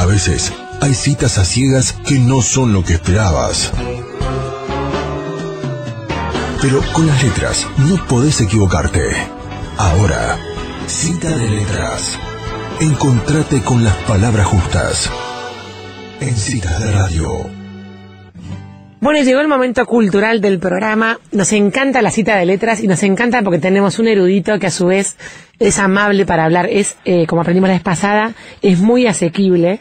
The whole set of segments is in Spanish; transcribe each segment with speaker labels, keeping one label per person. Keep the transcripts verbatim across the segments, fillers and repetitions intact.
Speaker 1: A veces, hay citas a ciegas que no son lo que esperabas. Pero con las letras no podés equivocarte. Ahora, Cita de Letras. Encontrate con las palabras justas. En Citas de Radio.
Speaker 2: Bueno, llegó el momento cultural del programa. Nos encanta la cita de letras y nos encanta porque tenemos un erudito que a su vez es amable para hablar. Es, eh, como aprendimos la vez pasada, es muy asequible.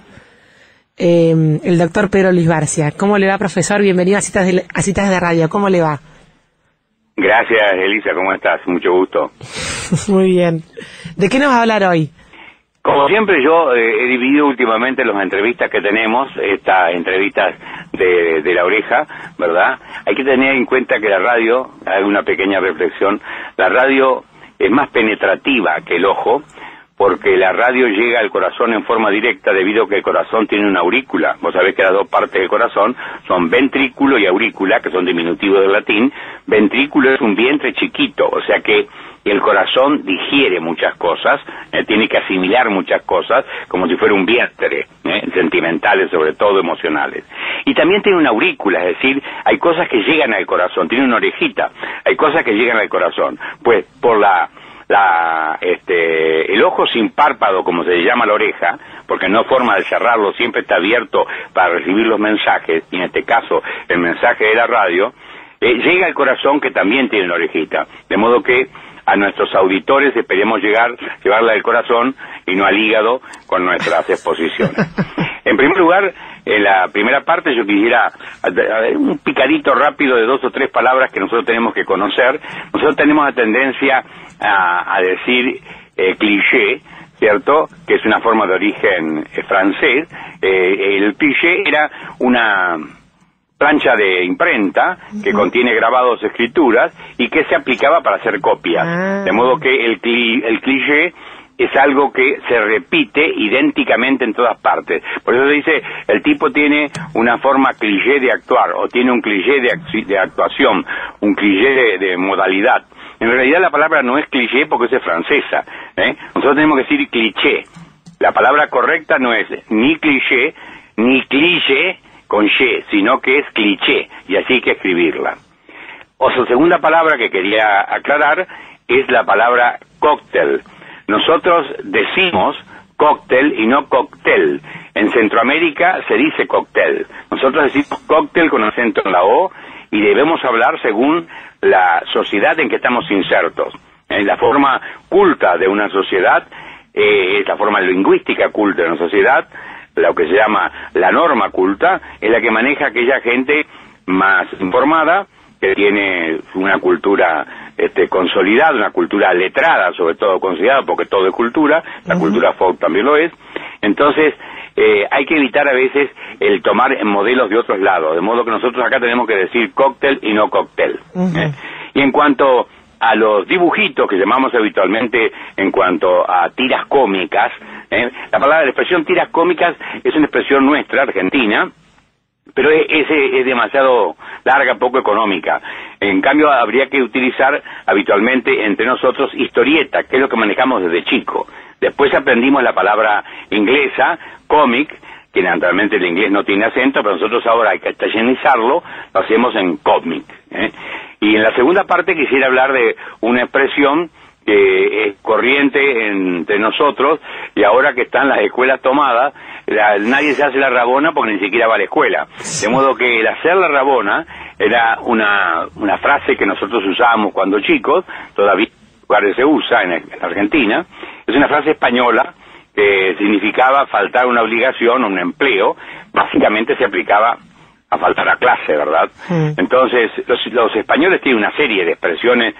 Speaker 2: Eh, el doctor Pedro Luis Barcia. ¿Cómo le va, profesor? Bienvenido a Citas de, a Citas de Radio. ¿Cómo le va?
Speaker 3: Gracias, Elisa. ¿Cómo estás? Mucho gusto.
Speaker 2: Muy bien. ¿De qué nos va a hablar hoy?
Speaker 3: Como siempre, yo eh, he dividido últimamente las entrevistas que tenemos, estas entrevistas de, de la oreja, ¿verdad? Hay que tener en cuenta que la radio, hay una pequeña reflexión, la radio es más penetrativa que el ojo, porque la radio llega al corazón en forma directa debido a que el corazón tiene una aurícula. Vos sabés que las dos partes del corazón son ventrículo y aurícula, que son diminutivos del latín. Ventrículo es un vientre chiquito, o sea que el corazón digiere muchas cosas, eh, tiene que asimilar muchas cosas, como si fuera un vientre, eh, sentimentales, sobre todo emocionales. Y también tiene una aurícula, es decir, hay cosas que llegan al corazón, tiene una orejita, hay cosas que llegan al corazón. Pues por la... La, este, el ojo sin párpado, como se llama la oreja, porque no hay forma de cerrarlo, siempre está abierto para recibir los mensajes, y en este caso el mensaje de la radio, eh, llega al corazón, que también tiene una orejita, de modo que a nuestros auditores esperemos llegar, llevarla al corazón y no al hígado con nuestras exposiciones. En primer lugar, en la primera parte yo quisiera un picadito rápido de dos o tres palabras que nosotros tenemos que conocer. Nosotros tenemos la tendencia a, a decir eh, cliché, ¿cierto?, que es una forma de origen eh, francés. Eh, el cliché era una plancha de imprenta que uh-huh. contiene grabados, escrituras, y que se aplicaba para hacer copias. Ah. De modo que el, cli, el cliché es algo que se repite idénticamente en todas partes. Por eso se dice, el tipo tiene una forma cliché de actuar, o tiene un cliché de, actu de actuación, un cliché de, de modalidad. En realidad la palabra no es cliché porque es francesa, ¿eh? Nosotros tenemos que decir cliché. La palabra correcta no es ni cliché, ni cliché con ye, sino que es cliché, y así hay que escribirla. O su segunda palabra que quería aclarar es la palabra cóctel. Nosotros decimos cóctel y no cóctel. En Centroamérica se dice cóctel. Nosotros decimos cóctel con acento en la O, y debemos hablar según la sociedad en que estamos insertos. Eh, la forma culta de una sociedad, eh, es la forma lingüística culta de una sociedad, lo que se llama la norma culta, es la que maneja aquella gente más informada, que tiene una cultura este, consolidada, una cultura letrada, sobre todo considerada, porque todo es cultura, la uh-huh. cultura folk también lo es. Entonces, eh, hay que evitar a veces el tomar en modelos de otros lados, de modo que nosotros acá tenemos que decir cóctel y no cóctel. Uh-huh. ¿eh? Y en cuanto a los dibujitos que llamamos habitualmente en cuanto a tiras cómicas, ¿eh? la palabra, la expresión tiras cómicas es una expresión nuestra, argentina, pero es, es, es demasiado larga, poco económica. En cambio, habría que utilizar habitualmente entre nosotros historieta, que es lo que manejamos desde chico. Después aprendimos la palabra inglesa, cómic, que naturalmente el inglés no tiene acento, pero nosotros ahora hay que castellanizarlo, lo hacemos en cómic, ¿eh? Y en la segunda parte quisiera hablar de una expresión que es corriente entre nosotros, y ahora que están las escuelas tomadas, la, nadie se hace la rabona porque ni siquiera va a la escuela. De modo que el hacer la rabona era una, una frase que nosotros usábamos cuando chicos, todavía en lugares se usa en, en Argentina, es una frase española que significaba faltar una obligación, un empleo, básicamente se aplicaba a faltar a clase, ¿verdad? Mm. Entonces, los, los españoles tienen una serie de expresiones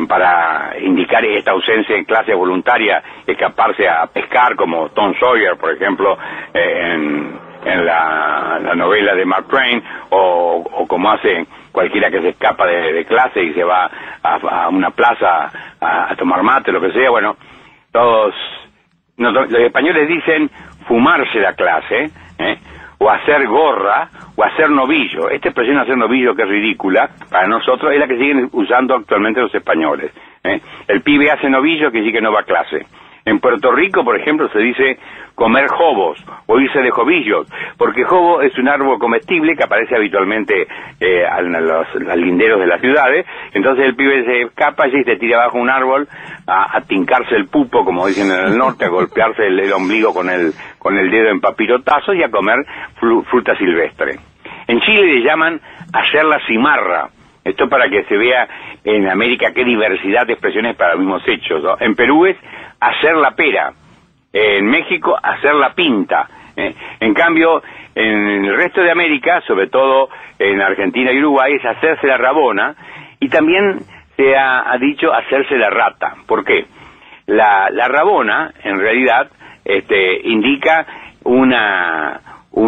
Speaker 3: para indicar esta ausencia en clase voluntaria, escaparse a pescar, como Tom Sawyer, por ejemplo, eh, en, en la, la novela de Mark Twain, o, o como hace cualquiera que se escapa de, de clase y se va a, a una plaza a, a tomar mate, lo que sea. Bueno, todos no, los españoles dicen fumarse la clase, ¿eh? o hacer gorra, o hacer novillo. Esta expresión hacer novillo, que es ridícula, para nosotros es la que siguen usando actualmente los españoles. ¿eh? El pibe hace novillo, que sí que no va a clase. En Puerto Rico, por ejemplo, se dice comer jobos o irse de jovillos, porque jobo es un árbol comestible que aparece habitualmente eh, a los, los linderos de las ciudades. Entonces el pibe se escapa y se tira abajo un árbol a, a tincarse el pupo, como dicen en el norte, a golpearse el, el ombligo con el, con el dedo en papirotazos y a comer fru, fruta silvestre. En Chile le llaman hacer la cimarra. Esto para que se vea en América qué diversidad de expresiones para los mismos hechos, ¿no? En Perú es hacer la pera. En México, hacer la pinta. ¿eh? En cambio, en el resto de América, sobre todo en Argentina y Uruguay, es hacerse la rabona, y también se ha, ha dicho hacerse la rata. ¿Por qué? La, la rabona, en realidad, este, indica una,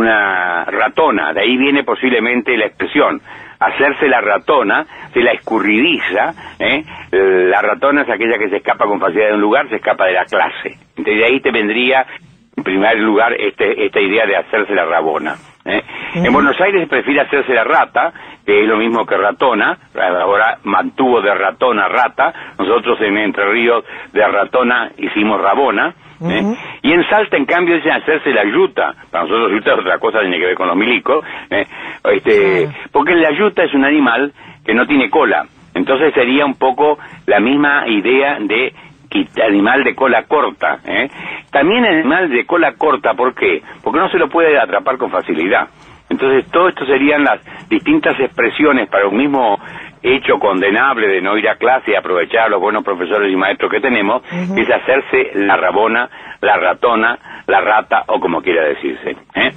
Speaker 3: una ratona, de ahí viene posiblemente la expresión. Hacerse la ratona, se la escurridiza, ¿eh? La ratona es aquella que se escapa con facilidad de un lugar, se escapa de la clase. Entonces de ahí te vendría, en primer lugar, este, esta idea de hacerse la rabona. ¿eh? Uh-huh. En Buenos Aires se prefiere hacerse la rata, que es lo mismo que ratona, ahora mantuvo de ratona rata, nosotros en Entre Ríos de ratona hicimos rabona. ¿Eh? Uh-huh. Y en Salta, en cambio, dicen hacerse la yuta. Para nosotros yuta es otra cosa, tiene que ver con los milicos, ¿eh? este, uh-huh. porque la yuta es un animal que no tiene cola. Entonces sería un poco la misma idea de animal de cola corta. ¿eh? También animal de cola corta, ¿por qué? Porque no se lo puede atrapar con facilidad. Entonces todo esto serían las distintas expresiones para un mismo hecho condenable de no ir a clase y aprovechar a los buenos profesores y maestros que tenemos, uh-huh. es hacerse la rabona, la ratona, la rata, o como quiera decirse. ¿eh?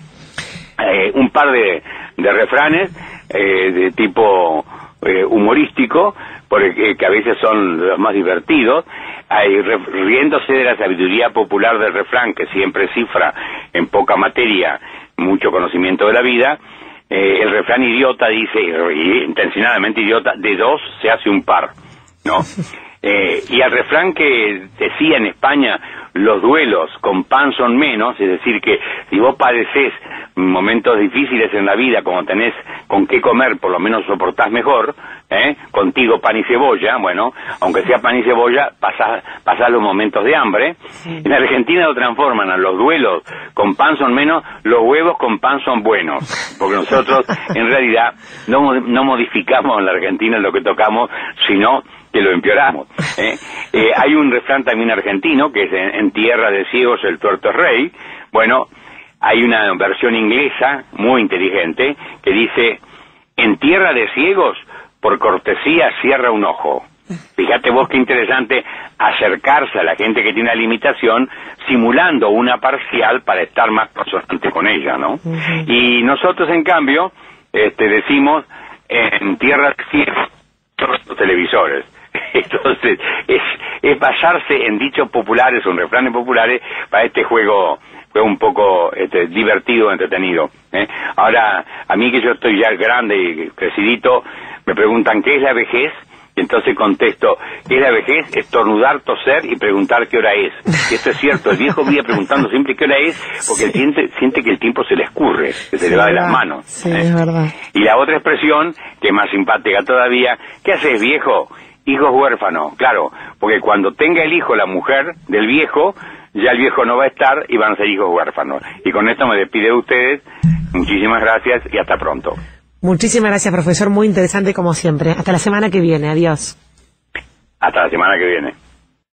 Speaker 3: Eh, un par de, de refranes eh, de tipo eh, humorístico, porque, que a veces son los más divertidos, hay, riéndose de la sabiduría popular del refrán, que siempre cifra en poca materia mucho conocimiento de la vida. Eh, el refrán idiota dice, y intencionadamente idiota, de dos se hace un par, ¿no? Eh, y el refrán que decía en España, los duelos con pan son menos, es decir, que si vos padecés momentos difíciles en la vida, como tenés con qué comer, por lo menos soportás mejor, ¿eh? Contigo pan y cebolla, bueno, aunque sea pan y cebolla, pasás, pasás los momentos de hambre. Sí. En Argentina lo transforman a los duelos con pan son menos, los huevos con pan son buenos, porque nosotros en realidad no, no modificamos en la Argentina lo que tocamos, sino que lo empeoramos. ¿eh? Eh, hay un refrán también argentino, que es en, en tierra de ciegos el tuerto es rey. Bueno, hay una versión inglesa muy inteligente que dice, en tierra de ciegos, por cortesía cierra un ojo. Fíjate vos qué interesante acercarse a la gente que tiene una limitación, simulando una parcial para estar más consonante con ella, ¿no? Uh-huh. Y nosotros, en cambio, este, decimos, en tierra de ciegos, los televisores. Entonces, es, es basarse en dichos populares o en refranes populares para este juego, juego un poco este, divertido, entretenido. ¿eh? Ahora, a mí que yo estoy ya grande y crecidito, me preguntan ¿qué es la vejez? Y entonces contesto, ¿qué es la vejez? Estornudar, toser y preguntar qué hora es. Y esto es cierto, el viejo vive preguntando siempre qué hora es, porque él siente, siente que el tiempo se le escurre, que se sí, le va de las manos.
Speaker 2: Sí,
Speaker 3: ¿eh?
Speaker 2: es verdad.
Speaker 3: Y la otra expresión, que es más simpática todavía, ¿qué haces, viejo? Hijos huérfanos, claro, porque cuando tenga el hijo la mujer del viejo, ya el viejo no va a estar y van a ser hijos huérfanos. Y con esto me despido de ustedes, muchísimas gracias y hasta pronto.
Speaker 2: Muchísimas gracias, profesor, muy interesante como siempre. Hasta la semana que viene, adiós.
Speaker 3: Hasta la semana que viene.